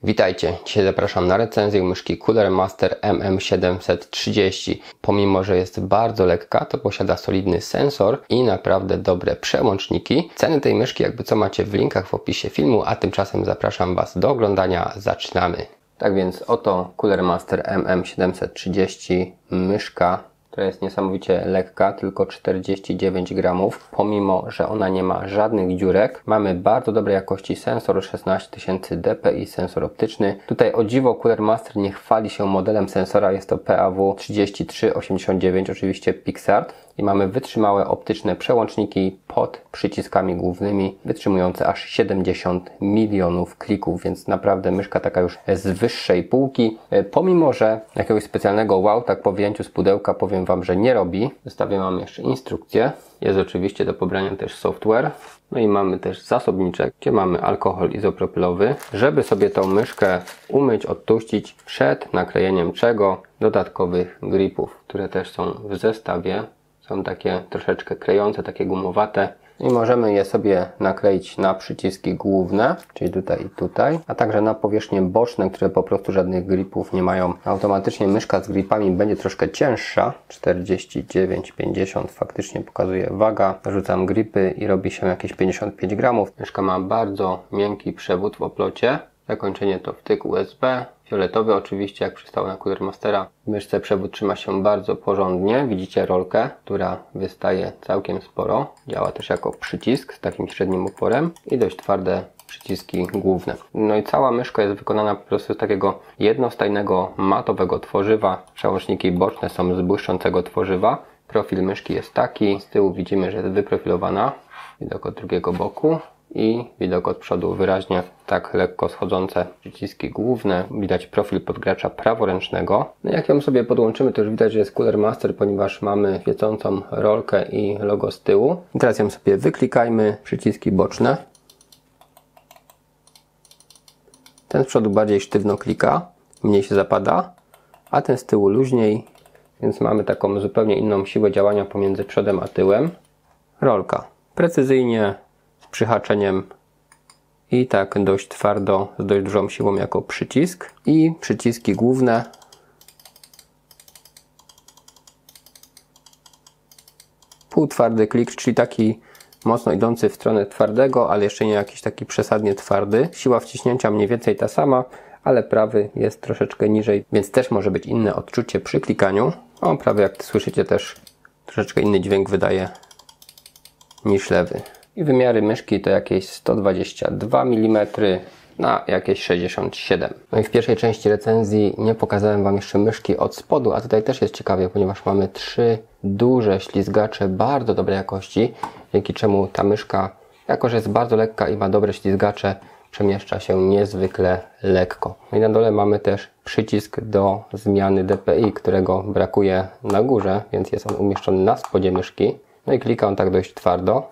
Witajcie, dzisiaj zapraszam na recenzję myszki Cooler Master MM730. Pomimo, że jest bardzo lekka, to posiada solidny sensor i naprawdę dobre przełączniki. Ceny tej myszki jakby co macie w linkach w opisie filmu, a tymczasem zapraszam Was do oglądania. Zaczynamy. Tak więc oto Cooler Master MM730, myszka, która jest niesamowicie lekka, tylko 49 gramów, pomimo że ona nie ma żadnych dziurek. Mamy bardzo dobrej jakości sensor, 16000 dpi, sensor optyczny. Tutaj o dziwo Cooler Master nie chwali się modelem sensora, jest to PAW3389, oczywiście Pixart. I mamy wytrzymałe optyczne przełączniki pod przyciskami głównymi, wytrzymujące aż 70 milionów klików, więc naprawdę myszka taka już z wyższej półki. Pomimo że jakiegoś specjalnego wow, tak po wyjęciu z pudełka powiem Wam, że nie robi. Zostawię Wam jeszcze instrukcję. Jest oczywiście do pobrania też software. No i mamy też zasobniczek, gdzie mamy alkohol izopropylowy. Żeby sobie tą myszkę umyć, odtuścić przed naklejeniem czego? Dodatkowych gripów, które też są w zestawie. Są takie troszeczkę klejące, takie gumowate. I możemy je sobie nakleić na przyciski główne, czyli tutaj i tutaj, a także na powierzchnie boczne, które po prostu żadnych gripów nie mają. Automatycznie myszka z gripami będzie troszkę cięższa, 49,50 faktycznie pokazuje waga. Rzucam gripy i robi się jakieś 55 gramów. Myszka ma bardzo miękki przewód w oplocie. Zakończenie to wtyk USB. Fioletowy oczywiście, jak przystało na Cooler Mastera. W myszce przewód trzyma się bardzo porządnie. Widzicie rolkę, która wystaje całkiem sporo. Działa też jako przycisk z takim średnim oporem i dość twarde przyciski główne. No i cała myszka jest wykonana po prostu z takiego jednostajnego, matowego tworzywa. Przełączniki boczne są z błyszczącego tworzywa. Profil myszki jest taki. Z tyłu widzimy, że jest wyprofilowana. Widok od drugiego boku. I widok od przodu wyraźnie tak lekko schodzące przyciski główne. Widać profil podgracza praworęcznego. No jak ją sobie podłączymy, to już widać, że jest Cooler Master, ponieważ mamy świecącą rolkę i logo z tyłu. I teraz ją sobie wyklikajmy. Przyciski boczne. Ten z przodu bardziej sztywno klika, mniej się zapada, a ten z tyłu luźniej, więc mamy taką zupełnie inną siłę działania pomiędzy przodem a tyłem. Rolka. Precyzyjnie, z przyhaczeniem i tak dość twardo, z dość dużą siłą jako przycisk. I przyciski główne. Półtwardy klik, czyli taki mocno idący w stronę twardego, ale jeszcze nie jakiś taki przesadnie twardy. Siła wciśnięcia mniej więcej ta sama, ale prawy jest troszeczkę niżej, więc też może być inne odczucie przy klikaniu. O, prawy, jak słyszycie, też troszeczkę inny dźwięk wydaje niż lewy. I wymiary myszki to jakieś 122 mm na jakieś 67. No i w pierwszej części recenzji nie pokazałem Wam jeszcze myszki od spodu, a tutaj też jest ciekawie, ponieważ mamy 3 duże ślizgacze bardzo dobrej jakości, dzięki czemu ta myszka, jako że jest bardzo lekka i ma dobre ślizgacze, przemieszcza się niezwykle lekko. No i na dole mamy też przycisk do zmiany DPI, którego brakuje na górze, więc jest on umieszczony na spodzie myszki. No i klika on tak dość twardo.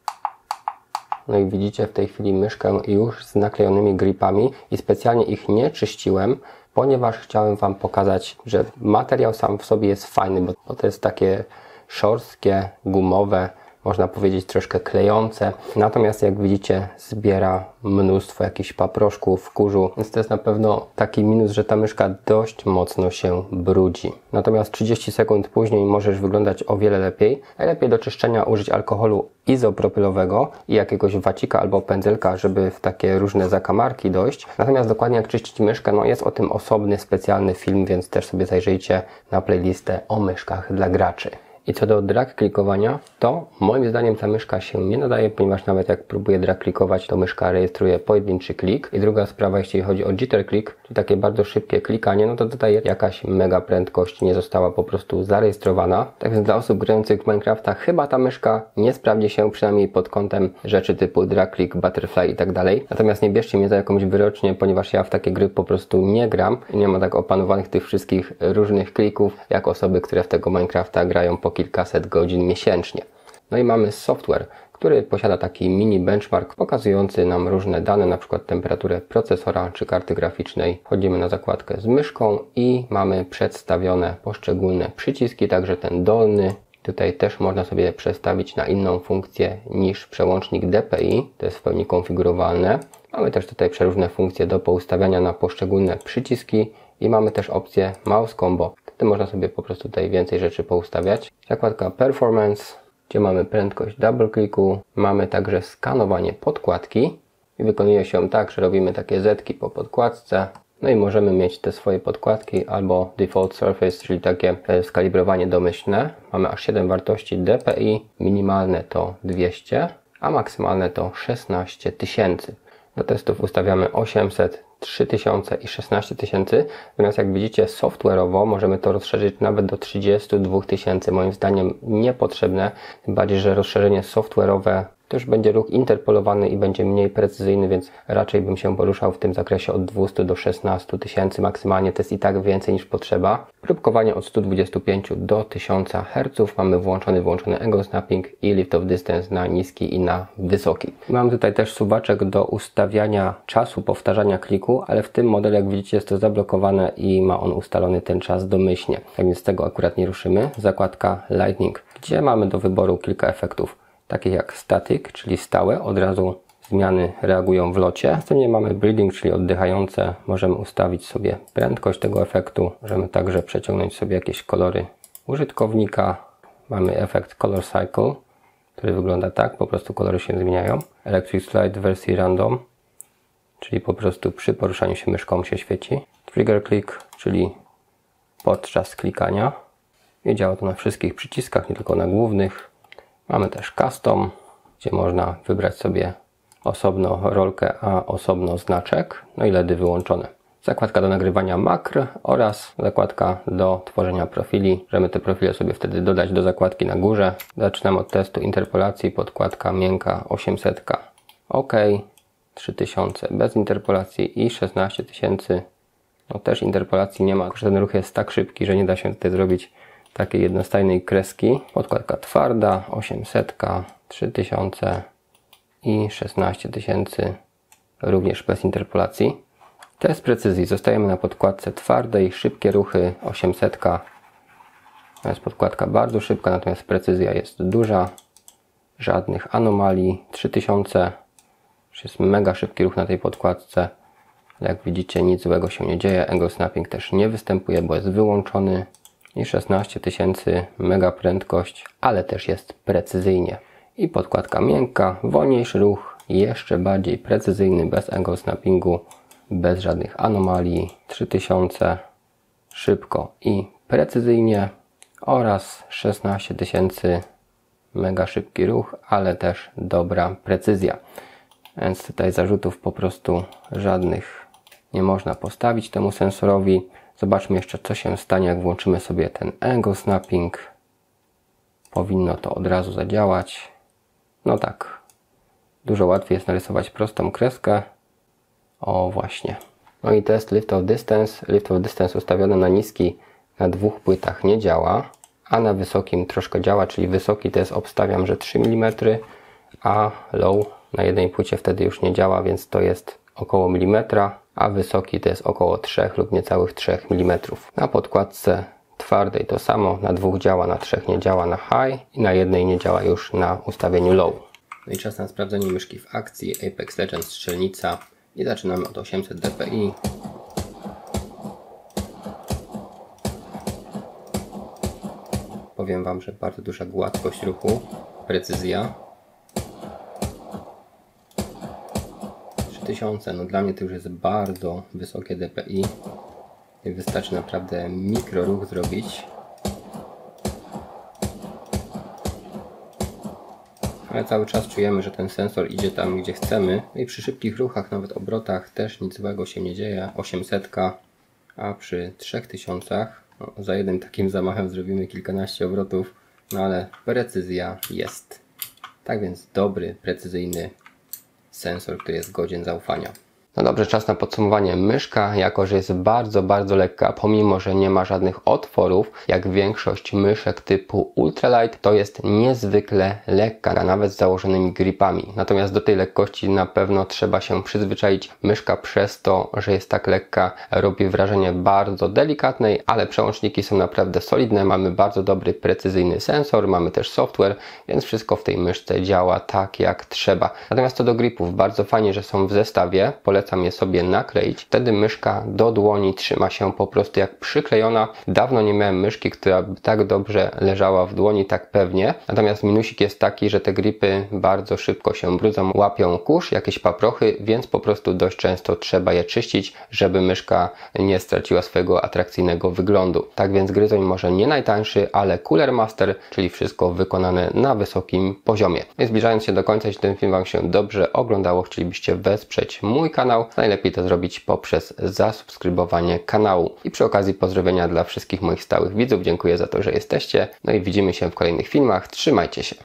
No i widzicie w tej chwili myszkę już z naklejonymi gripami i specjalnie ich nie czyściłem, ponieważ chciałem Wam pokazać, że materiał sam w sobie jest fajny, bo to jest takie szorstkie, gumowe, można powiedzieć troszkę klejące. Natomiast jak widzicie, zbiera mnóstwo jakichś paproszków, kurzu, więc to jest na pewno taki minus, że ta myszka dość mocno się brudzi. Natomiast 30 sekund później możesz wyglądać o wiele lepiej. Najlepiej do czyszczenia użyć alkoholu izopropylowego i jakiegoś wacika albo pędzelka, żeby w takie różne zakamarki dojść. Natomiast dokładnie jak czyścić myszkę, no jest o tym osobny, specjalny film, więc też sobie zajrzyjcie na playlistę o myszkach dla graczy. I co do drag klikowania, to moim zdaniem ta myszka się nie nadaje, ponieważ nawet jak próbuję drag klikować, to myszka rejestruje pojedynczy klik. I druga sprawa, jeśli chodzi o jitter click, czyli takie bardzo szybkie klikanie, no to tutaj jakaś mega prędkość nie została po prostu zarejestrowana. Tak więc dla osób grających w Minecrafta chyba ta myszka nie sprawdzi się, przynajmniej pod kątem rzeczy typu drag click, butterfly i tak dalej. Natomiast nie bierzcie mnie za jakąś wyrocznię, ponieważ ja w takie gry po prostu nie gram i nie ma tak opanowanych tych wszystkich różnych klików, jak osoby, które w tego Minecrafta grają po kilkaset godzin miesięcznie. No i mamy software, który posiada taki mini benchmark pokazujący nam różne dane, na przykład temperaturę procesora czy karty graficznej. Wchodzimy na zakładkę z myszką i mamy przedstawione poszczególne przyciski, także ten dolny Tutaj też można sobie przestawić na inną funkcję niż przełącznik DPI, to jest w pełni konfigurowalne. Mamy też tutaj przeróżne funkcje do poustawiania na poszczególne przyciski i mamy też opcję Mouse Combo. Wtedy można sobie po prostu tutaj więcej rzeczy poustawiać. Zakładka Performance, gdzie mamy prędkość double clicku, mamy także skanowanie podkładki i wykonuje się tak, że robimy takie zetki po podkładce. No i możemy mieć te swoje podkładki albo Default Surface, czyli takie skalibrowanie domyślne. Mamy aż 7 wartości DPI, minimalne to 200, a maksymalne to 16 000. Do testów ustawiamy 800, 3000 i 16 000. Natomiast jak widzicie, software'owo możemy to rozszerzyć nawet do 32 000. Moim zdaniem niepotrzebne, tym bardziej, że rozszerzenie software'owe też będzie ruch interpolowany i będzie mniej precyzyjny, więc raczej bym się poruszał w tym zakresie od 200 do 16 000 maksymalnie. To jest i tak więcej niż potrzeba. Próbkowanie od 125 do 1000 Hz. Mamy wyłączony Angle Snapping i Lift of Distance na niski i na wysoki. Mam tutaj też suwaczek do ustawiania czasu powtarzania kliku, ale w tym modelu, jak widzicie, jest to zablokowane i ma on ustalony ten czas domyślnie. Tak więc tego akurat nie ruszymy. Zakładka Lightning, gdzie mamy do wyboru kilka efektów, takich jak Static, czyli stałe, od razu zmiany reagują w locie. Następnie mamy Breathing, czyli oddychające. Możemy ustawić sobie prędkość tego efektu. Możemy także przeciągnąć sobie jakieś kolory użytkownika. Mamy efekt Color Cycle, który wygląda tak, po prostu kolory się zmieniają. Electric Slide w wersji random, czyli po prostu przy poruszaniu się myszką się świeci. Trigger Click, czyli podczas klikania. I działa to na wszystkich przyciskach, nie tylko na głównych. Mamy też Custom, gdzie można wybrać sobie osobno rolkę, a osobno znaczek, no i LEDy wyłączone. Zakładka do nagrywania makr oraz zakładka do tworzenia profili. Możemy te profile sobie wtedy dodać do zakładki na górze. Zaczynam od testu interpolacji, podkładka miękka 800, OK, 3000 bez interpolacji i 16 000. No też interpolacji nie ma, tylko że ten ruch jest tak szybki, że nie da się tutaj zrobić takiej jednostajnej kreski. Podkładka twarda 800, 3000 i 16 000 również bez interpolacji. Test precyzji. Zostajemy na podkładce twardej, szybkie ruchy 800. To jest podkładka bardzo szybka, natomiast precyzja jest duża. Żadnych anomalii. 3000. Już jest mega szybki ruch na tej podkładce. Jak widzicie, nic złego się nie dzieje. Angle Snapping też nie występuje, bo jest wyłączony. I 16 000, mega prędkość, ale też jest precyzyjnie. I podkładka miękka, wolniejszy ruch, jeszcze bardziej precyzyjny, bez angle snappingu, bez żadnych anomalii. 3000, szybko i precyzyjnie oraz 16 000, mega szybki ruch, ale też dobra precyzja. Więc tutaj zarzutów po prostu żadnych nie można postawić temu sensorowi. Zobaczmy jeszcze, co się stanie, jak włączymy sobie ten Angle Snapping. Powinno to od razu zadziałać. No tak, dużo łatwiej jest narysować prostą kreskę. O właśnie. No i test Lift of Distance. Lift of Distance ustawiony na niski na 2 płytach nie działa, a na wysokim troszkę działa, czyli wysoki to jest, obstawiam, że 3 mm, a low na jednej płycie wtedy już nie działa, więc to jest około milimetra, a wysoki to jest około 3 lub niecałych 3 mm. Na podkładce twardej to samo, na 2 działa, na 3 nie działa na high i na jednej nie działa już na ustawieniu low. No i czas na sprawdzenie myszki w akcji. Apex Legends strzelnica i zaczynamy od 800 dpi. Powiem Wam, że bardzo duża gładkość ruchu, precyzja. 3000, no dla mnie to już jest bardzo wysokie dpi. Wystarczy naprawdę mikro ruch zrobić. Ale cały czas czujemy, że ten sensor idzie tam, gdzie chcemy. No i przy szybkich ruchach, nawet obrotach, też nic złego się nie dzieje. 800, a przy 3000 no, za jednym takim zamachem zrobimy kilkanaście obrotów, no ale precyzja jest. Tak więc dobry, precyzyjny sensor, który jest godzien zaufania. No dobrze, czas na podsumowanie. Myszka, jako że jest bardzo lekka, pomimo że nie ma żadnych otworów, jak większość myszek typu ultralight, to jest niezwykle lekka, nawet z założonymi gripami. Natomiast do tej lekkości na pewno trzeba się przyzwyczaić. Myszka przez to, że jest tak lekka, robi wrażenie bardzo delikatnej, ale przełączniki są naprawdę solidne, mamy bardzo dobry, precyzyjny sensor, mamy też software, więc wszystko w tej myszce działa tak jak trzeba. Natomiast co do gripów, bardzo fajnie, że są w zestawie, polecam je sobie nakleić, wtedy myszka do dłoni trzyma się po prostu jak przyklejona. Dawno nie miałem myszki, która by tak dobrze leżała w dłoni, tak pewnie. Natomiast minusik jest taki, że te gripy bardzo szybko się brudzą, łapią kurz, jakieś paprochy, więc po prostu dość często trzeba je czyścić, żeby myszka nie straciła swojego atrakcyjnego wyglądu. Tak więc gryzoń może nie najtańszy, ale Cooler Master, czyli wszystko wykonane na wysokim poziomie. I zbliżając się do końca, jeśli ten film Wam się dobrze oglądało, chcielibyście wesprzeć mój kanał, najlepiej to zrobić poprzez zasubskrybowanie kanału. I przy okazji pozdrowienia dla wszystkich moich stałych widzów. Dziękuję za to, że jesteście. No i widzimy się w kolejnych filmach. Trzymajcie się.